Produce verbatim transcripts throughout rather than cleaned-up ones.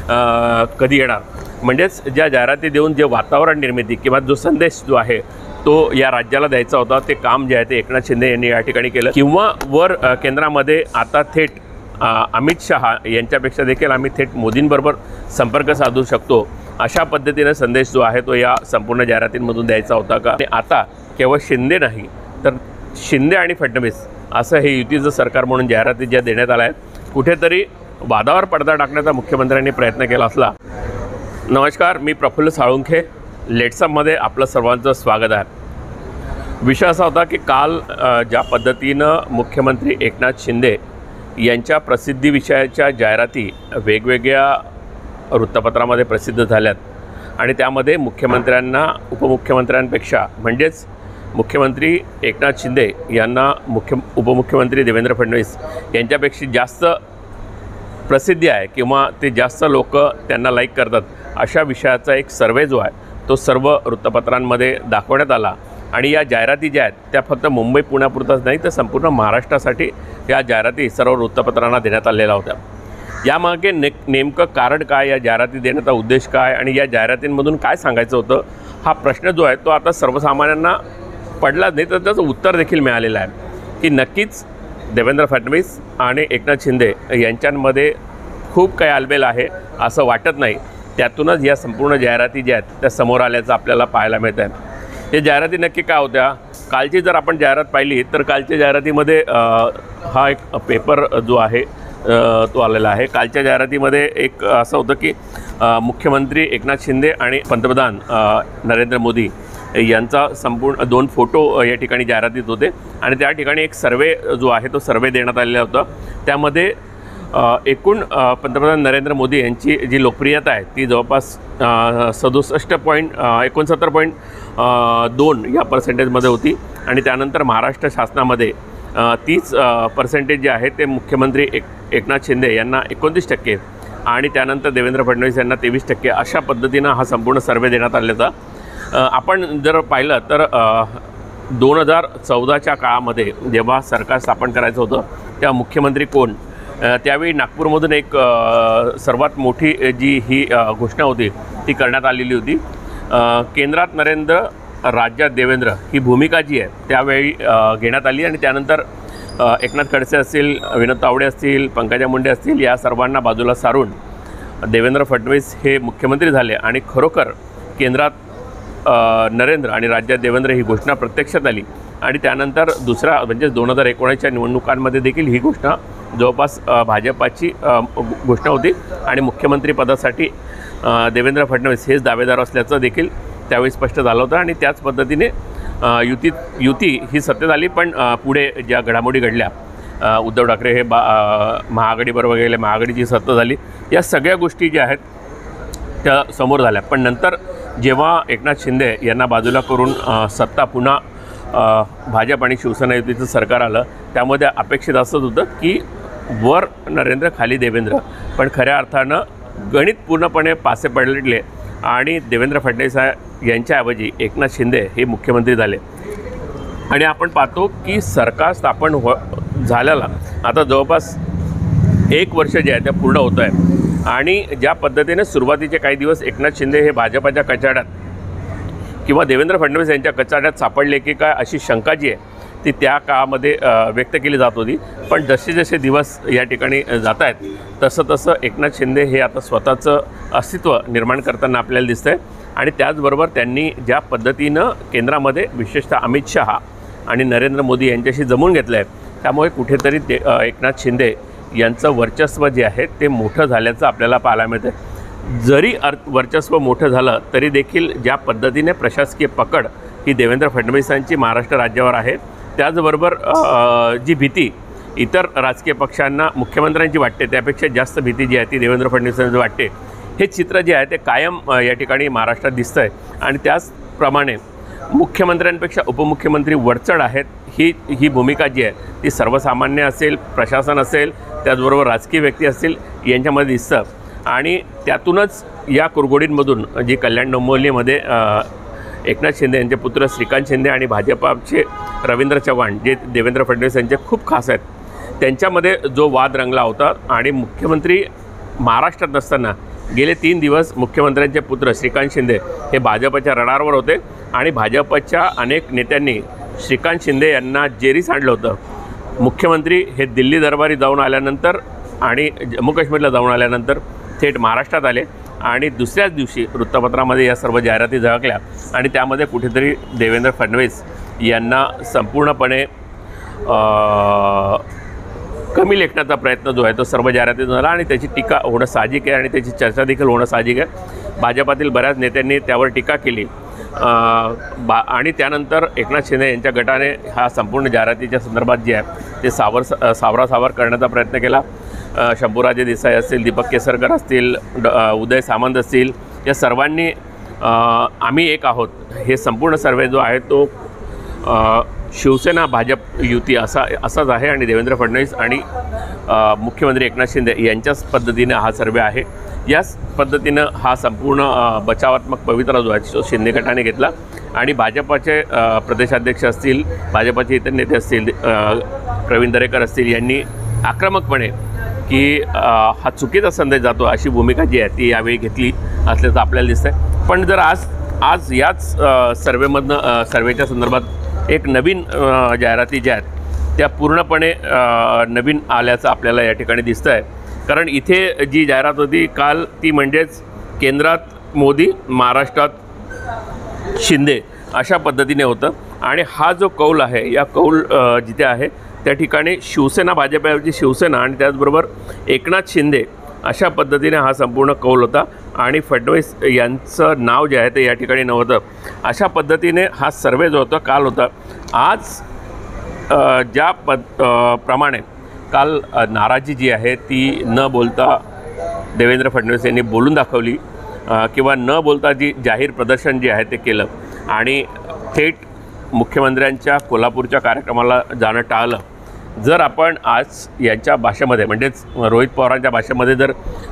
कधी येणार, म्हणजेच ज्या जाहिराती देऊन जे वातावरण निर्मिती किंवा जो संदेश जो आहे तो या राज्याला द्यायचा होता ते काम जे आहे ते एकनाथ शिंदे यांनी या ठिकाणी केलं। किंवा वर केंद्रामध्ये आता थेट अमित शहा यांच्यापेक्षा देखील आम्ही थेट मोदींबरोबर संपर्क साधू शकतो अशा पद्धतीने संदेश जो आहे तो या संपूर्ण जाहिरातींमधून द्यायचा होता का। आणि आता केवळ शिंदे नाही तर शिंदे आणि फडणवीस असं हे युतीचं सरकार म्हणून जाहिराती ज्या देण्यात आल्या आहेत, कुठेतरी वादावर पडदा टाकण्याचा मुख्यमंत्र्यांनी प्रयत्न केला असला। नमस्कार, मी प्रफुल्ल साळुंखे, लेट्सअपमध्ये आपलं सर्वांचं स्वागत आहे। विषय असा होता की काल ज्या पद्धतीनं मुख्यमंत्री एकनाथ शिंदे यांच्या प्रसिद्धीविषयाच्या जाहिराती वेगवेगळ्या वृत्तपत्रामध्ये प्रसिद्ध झाल्यात आणि त्यामध्ये मुख्यमंत्र्यांना उपमुख्यमंत्र्यांपेक्षा म्हणजेच मुख्यमंत्री एकनाथ शिंदे यांना मुख्य उपमुख्यमंत्री देवेंद्र फडणवीस यांच्यापेक्षा जास्त प्रसिद्धी आहे किंवा ते जास्त लोक त्यांना लाईक करतात अशा विषयाचा एक सर्वे जो आहे तो सर्व वृत्तपत्रांमध्ये दाखवण्यात आला। आणि या जाहिराती ज्या आहेत त्या फक्त मुंबई पुण्यापुरताच नाही तर संपूर्ण महाराष्ट्रासाठी या जाहिराती सर्व वृत्तपत्रांना देण्यात आलेल्या होत्या। यामागे ने नेमकं कारण काय, या जाहिराती देण्याचा उद्देश काय आणि या जाहिरातींमधून काय सांगायचं होतं हा प्रश्न जो आहे तो आता सर्वसामान्यांना पडलाच नाही तर त्याचं उत्तर देखील मिळालेलं आहे की नक्कीच देवेंद्र फडणवीस आणि एकनाथ शिंदे यांच्यामध्ये खूप काही आलबेल आहे असं वाटत नाही। त्यातूनच या संपूर्ण जाहिराती ज्या आहेत त्या समोर आल्याचं आपल्याला पाहायला मिळत आहे। हे जाहिराती नक्की काय होत्या, कालची जर आपण जाहिरात पाहिली तर कालच्या जाहिरातीमध्ये हा एक पेपर जो आहे तो आलेला आहे। कालच्या जाहिरातीमध्ये एक असं होतं की मुख्यमंत्री एकनाथ शिंदे आणि पंतप्रधान नरेंद्र मोदी यांचा संपूर्ण दोन फोटो या ठिकाणी जाहिरातीत होते आणि त्या ठिकाणी एक सर्वे जो आहे तो सर्वे देण्यात आलेला होता। त्यामध्ये एकूण पंतप्रधान नरेंद्र मोदी यांची जी लोकप्रियता आहे ती जवळपास सदुसष्ट पॉईंट एकोणसत्तर पॉईंट दोन या पर्सेंटेजमध्ये होती आणि त्यानंतर महाराष्ट्र शासनामध्ये तीस पर्सेंटेज जे आहे ते मुख्यमंत्री एक एकनाथ शिंदे यांना एकोणतीस टक्के आणि त्यानंतर देवेंद्र फडणवीस यांना तेवीस टक्के अशा पद्धतीनं हा संपूर्ण सर्वे देण्यात आलेला होता। आपण जर पाहिलं तर दोन हजार चौदाच्या काळामध्ये जेव्हा सरकार स्थापन करायचं होतं तेव्हा मुख्यमंत्री कोण, त्यावेळी नागपूरमधून एक सर्वात मोठी जी ही घोषणा होती ती करण्यात आलेली होती। केंद्रात नरेंद्र, राज्यात देवेंद्र ही भूमिका जी आहे त्यावेळी घेण्यात आली आणि त्यानंतर एकनाथ खडसे असतील, विनोद तावडे असतील, पंकजा मुंडे असतील या सर्वांना बाजूला सारून देवेंद्र फडणवीस हे मुख्यमंत्री झाले आणि खरोखर केंद्रात नरेंद्र आणि राज्यात देवेंद्र ही घोषणा प्रत्यक्षात आली। आणि त्यानंतर दुसरा म्हणजे दोन हजार एकोणीसच्या निवडणुकांमध्ये देखील ही घोषणा जवळपास भाजपाची घोषणा होती आणि मुख्यमंत्रीपदासाठी देवेंद्र फडणवीस हेच दावेदार असल्याचं देखील त्यावेळी स्पष्ट झालं होतं आणि त्याच पद्धतीने युती युती ही सत्तेत आली। पण पुढे ज्या घडामोडी घडल्या, उद्धव ठाकरे हे बा महाआघाडीबरोबर गेले, महाआघाडीची सत्ता झाली, या सगळ्या गोष्टी ज्या आहेत त्या समोर झाल्या। पण नंतर जेव्हा एकनाथ शिंदे यांना बाजूला करून सत्ता पुन्हा भाजप आणि शिवसेना युतीचं सरकार आलं त्यामध्ये अपेक्षित असंच होतं की वर नरेंद्र खाली देवेंद्र, पण खऱ्या अर्थानं गणित पूर्णपणे पासे पडले आणि देवेंद्र फडणवीस यांच्याऐवजी एकनाथ शिंदे हे मुख्यमंत्री झाले। आणि आपण पाहतो की सरकार स्थापन हो झाल्याला आता जवळपास एक वर्ष जे आहे ते पूर्ण होतं आहे आणि ज्या पद्धतीने सुरुवातीचे काही दिवस एकनाथ शिंदे हे भाजपाच्या कचाट्यात किंवा देवेंद्र फडणवीस यांच्या कचाट्यात सापडले की काय अशी शंका जी आहे ती त्या काळामध्ये व्यक्त केली जात होती। पण जसे जसे दिवस या ठिकाणी जात आहेत तसं तसं एकनाथ शिंदे हे आता स्वतःचं अस्तित्व निर्माण करताना आपल्याला दिसतं आहे आणि त्याचबरोबर त्यांनी ज्या पद्धतीनं केंद्रामध्ये विशेषतः अमित शहा आणि नरेंद्र मोदी यांच्याशी जमून घेतलं आहे त्यामुळे कुठेतरी ते एकनाथ शिंदे यांचं वर्चस्व जे आहे ते मोठं झाल्याचं आपल्याला पाहायला मिळतं। जरी अर्थ वर्चस्व मोठं झालं तरी देखील ज्या पद्धतीने प्रशासकीय पकड ही देवेंद्र फडणवीसांची महाराष्ट्र राज्यावर आहे त्याचबरोबर जी भीती इतर राजकीय पक्षांना मुख्यमंत्र्यांची वाटते त्यापेक्षा जास्त भीती जी आहे ती देवेंद्र फडणवीसांची वाटते, हे चित्र जे आहे ते कायम या ठिकाणी महाराष्ट्रात दिसतं आहे। आणि त्याचप्रमाणे मुख्यमंत्र्यांपेक्षा उपमुख्यमंत्री वरचढ आहेत ही ही भूमिका जी आहे ती सर्वसामान्य असेल, प्रशासन असेल, त्याचबरोबर राजकीय व्यक्ती असतील यांच्यामध्ये दिसतं आणि त्यातूनच या कुरघोडींमधून जी कल्याण डोंबिवलीमध्ये एकनाथ शिंदे यांचे पुत्र श्रीकांत शिंदे आणि भाजपाचे रवींद्र चव्हाण जे देवेंद्र फडणवीस यांचे खूप खास आहेत त्यांच्यामध्ये जो वाद रंगला होता आणि मुख्यमंत्री महाराष्ट्रात नसताना गेले तीन दिवस मुख्यमंत्र्यांचे पुत्र श्रीकांत शिंदे हे भाजपच्या रडारवर होते आणि भाजपच्या अनेक नेत्यांनी श्रीकांत शिंदे यांना जेरीस आणलं होतं। मुख्यमंत्री हे दिल्ली दरबारी जाऊन आल्यानंतर आणि जम्मू काश्मीरला जाऊन आल्यानंतर थेट महाराष्ट्रात आले आणि दुसऱ्याच दिवशी वृत्तपत्रामध्ये या सर्व जाहिराती झळकल्या आणि त्यामध्ये कुठेतरी देवेंद्र फडणवीस यांना संपूर्णपणे कमी लेखण्याचा प्रयत्न जो आहे तो सर्व जाहिरातीत झाला आणि त्याची टीका होणं साहजिक आहे आणि त्याची चर्चा देखील होणं साहजिक आहे। भाजपातील बऱ्याच नेत्यांनी त्यावर टीका केली बा आणि त्यानंतर एकनाथ शिंदे यांच्या गटाने हा संपूर्ण जाहिरातीच्या संदर्भात जे आहे ते सावर सावरासावर करण्याचा प्रयत्न केला। शंभूराजे देसाई असतील, दीपक केसरकर असतील, उदय सामंत असतील, या सर्वांनी आम्ही एक आहोत हे संपूर्ण सर्वे जो आहे तो शिवसेना भाजप युती असा असाच आहे आणि देवेंद्र फडणवीस आणि मुख्यमंत्री एकनाथ शिंदे यांच्याच पद्धतीने हा सर्वे आहे। याच पद्धतीनं हा संपूर्ण बचावात्मक पवित्रा जो आहे तो शिंदे गटाने घेतला आणि भाजपाचे प्रदेशाध्यक्ष असतील, भाजपाचे इतर नेते असतील, प्रवीण दरेकर असतील, यांनी आक्रमकपणे की हा चुकीचा संदेश जातो अशी भूमिका जी आहे ती यावेळी घेतली असल्याचं आपल्याला दिसतंय। पण जर आज आज याच सर्वेमधनं सर्वेच्या संदर्भात एक नवीन जाहिराती ज्या आहेत त्या पूर्णपणे नवीन आल्याचं आपल्याला या ठिकाणी दिसतं आहे। कारण इथे जी जाहिरात होती काल ती म्हणजेच केंद्रात मोदी, महाराष्ट्रात शिंदे अशा पद्धतीने होतं आणि हा जो कौल आहे या कौल जिथे आहे त्या ठिकाणी शिवसेना भाजपची शिवसेना आणि त्याचबरोबर एकनाथ शिंदे अशा पद्धतीने हा संपूर्ण कौल होता आणि फडणवीस यांचं नाव जे आहे ते या ठिकाणी नव्हतं। अशा पद्धतीने हा सर्वे जो होता काल होता। आज ज्या पद प्रमाणे काल नाराजी जी आहे ती न बोलता देवेंद्र फडणवीस यांनी बोलून दाखवली किंवा न बोलता जी जाहीर प्रदर्शन जे आहे ते केलं आणि थेट मुख्यमंत्र्यांच्या कोल्हापूरच्या कार्यक्रमाला जाणं टाळलं। जर आपण आज यांच्या भाषेमध्ये म्हणजेच रोहित पवारांच्या भाषेमध्ये जर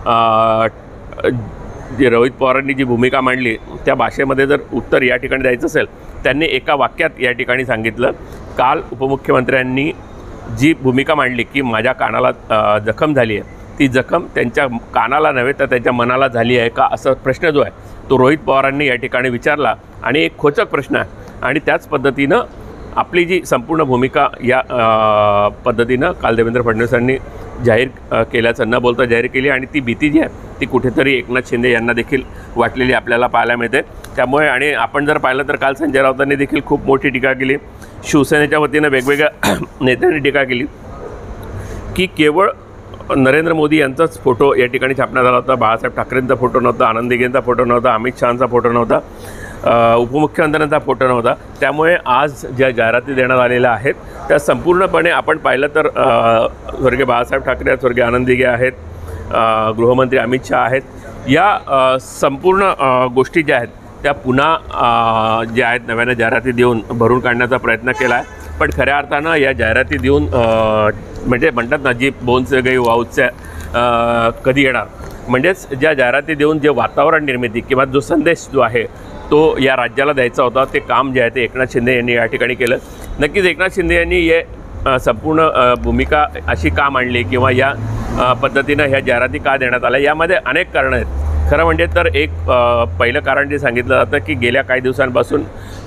जे रोहित पवारांनी जी भूमिका मांडली त्या भाषेमध्ये जर उत्तर या ठिकाणी द्यायचं असेल, त्यांनी एका वाक्यात या ठिकाणी सांगितलं, काल उपमुख्यमंत्र्यांनी जी भूमिका मांडली की माझ्या कानाला जखम झाली आहे, ती जखम त्यांच्या कानाला नव्हे तर त्यांच्या मनाला झाली आहे का, असा प्रश्न जो आहे तो रोहित पवारांनी या ठिकाणी विचारला आणि एक खोचक प्रश्न आहे आणि त्याच पद्धतीनं आपली जी संपूर्ण भूमिका या पद्धतीनं काल देवेंद्र फडणवीसांनी जाहीर केल्याचं न बोलता जाहीर केली आणि ती भीती जी आहे ती कुठेतरी एकनाथ शिंदे यांना देखील वाटलेली आपल्याला पाहायला मिळते। त्यामुळे आणि आपण जर पाहिलं तर काल संजय राऊतांनी देखील खूप मोठी टीका केली, शिवसेनेच्या वतीनं वेगवेगळ्या नेत्यांनी टीका केली की केवळ नरेंद्र मोदी यांचाच फोटो या ठिकाणी छापण्यात आला होता, बाळासाहेब ठाकरेंचा फोटो नव्हता, आनंद दिघेंचा फोटो नव्हता, अमित शहांचा फोटो नव्हता, उपमुख्यमंत्र्यांचा फोटो नव्हता। त्यामुळे आज ज्या जाहिराती देण्यात आलेल्या आहेत त्या संपूर्णपणे आपण पाहिलं तर स्वर्गीय बाळासाहेब ठाकरे आहेत, स्वर्गीय आनंद दिघे आहेत, गृहमंत्री अमित शहा आहेत, या संपूर्ण गोष्टी ज्या आहेत त्या पुन्हा ज्या आहेत नव्यानं जाहिराती देऊन भरून काढण्याचा प्रयत्न केला आहे। पण खऱ्या अर्थानं या जाहिराती देऊन म्हणजे म्हणतात ना जी बोनसे गई वाऊच्या कधी येणार, म्हणजेच ज्या जाहिराती देऊन जे वातावरण निर्मिती किंवा जो संदेश जो आहे तो या राज्याला द्यायचा होता ते काम जे आहे ते एकनाथ शिंदे यांनी या ठिकाणी केलं। नक्कीच एकनाथ शिंदे यांनी हे संपूर्ण भूमिका अशी का मांडली किंवा या पद्धतीनं ह्या जाहिराती का देण्यात आल्या, यामध्ये अनेक कारणं आहेत। खरं म्हणजे तर एक पहिलं कारण जे सांगितलं जातं की गेल्या काही दिवसांपासून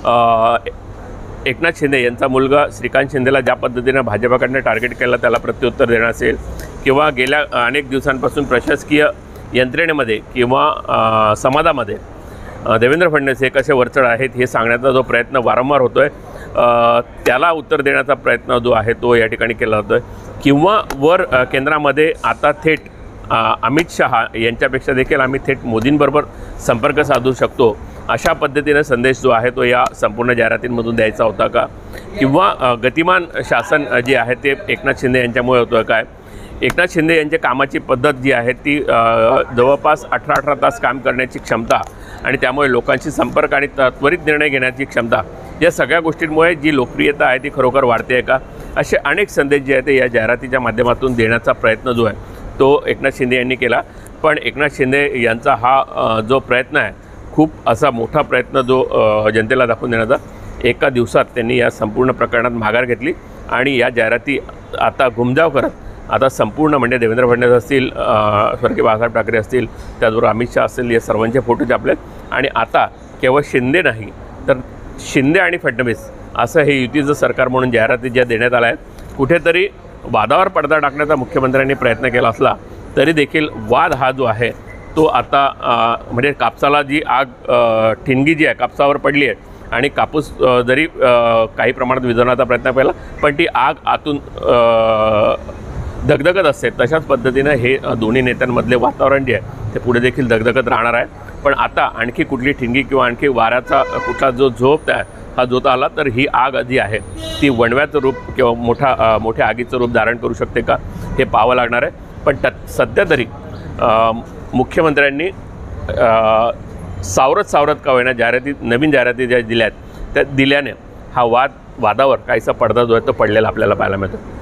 एकनाथ शिंदे यांचा मुलगा श्रीकांत शिंदेला ज्या पद्धतीनं भाजपाकडनं टार्गेट केलं त्याला प्रत्युत्तर देणं असेल किंवा गेल्या अनेक दिवसांपासून प्रशासकीय यंत्रणेमध्ये किंवा समाजामध्ये देवेंद्र फडणवीस हे कसे वरचढ आहेत हे सांगण्याचा जो प्रयत्न वारंवार होतो आहे त्याला उत्तर देण्याचा प्रयत्न जो आहे तो या ठिकाणी केला जातो आहे किंवा वर केंद्रामध्ये आता थेट अमित शहा यांच्यापेक्षा देखील आम्ही थेट मोदींबरोबर संपर्क साधू शकतो अशा पद्धतीने संदेश जो आहे तो या संपूर्ण जाहिरातींमधून द्यायचा होता का, किंवा गतिमान शासन जे आहे ते एकनाथ शिंदे यांच्यामुळे होतं काय। एकनाथ शिंदे यांच्या कामाची पद्धत जी आहे ती जवळपास अठरा अठरा तास काम करण्याची क्षमता आणि त्यामुळे लोकांशी संपर्क आणि त्वरित निर्णय घेण्याची क्षमता, या सगळ्या गोष्टींमुळे जी लोकप्रियता आहे ती खरोखर वाढते आहे का, असे अनेक संदेश जे आहेत ते या जाहिरातीच्या माध्यमातून देण्याचा प्रयत्न जो आहे तो एकनाथ शिंदे यांनी केला। पण एकनाथ शिंदे यांचा हा जो प्रयत्न आहे खूप असा मोठा प्रयत्न जो जनतेला दाखवून देण्याचा, एका दिवसात त्यांनी या संपूर्ण प्रकरणात माघार घेतली आणि या जाहिराती आता घुमजाव करत आता संपूर्ण म्हणजे देवेंद्र फडणवीस असतील, स्वर्गीय बाळासाहेब ठाकरे असतील, त्याचबरोबर अमित शहा असतील, या सर्वांचे फोटो छापलेत आणि आता केवळ शिंदे नाही तर शिंदे आणि फडणवीस असं हे युतीचं सरकार म्हणून जाहिराती ज्या देण्यात आल्या आहेत. कुठेतरी वादावर पडदा टाकण्याचा मुख्यमंत्र्यांनी प्रयत्न केला असला तरी देखील वाद हा जो आहे तो आता म्हणजे कापसाला जी आग ठिणगी जी आहे कापसावर पडली आहे आणि कापूस जरी काही प्रमाणात विझवण्याचा प्रयत्न केला पण ती आग आतून धगधगत असते. तशाच पद्धतीनं हे दोन्ही नेत्यांमधले वातावरण जे आहे ते पुढे देखील धगधगत राहणार आहे. पण आता आणखी कुठली ठिणगी किंवा आणखी वाऱ्याचा कुठला जो झोप आहे हा जोत आला तर ही आग जी आहे ती वणव्याचं रूप किंवा मोठा मोठ्या आगीचं रूप धारण करू शकते का हे पाहावं लागणार आहे. पण त्यात सध्या तरी मुख्यमंत्र्यांनी सावरत सावरत का होईना जाहिराती नवीन जाहिराती ज्या दिल्या आहेत त्या दिल्याने हा वाद वादावर काहीसा पडदा जो आहे तो पडलेला आपल्याला पाहायला मिळतो.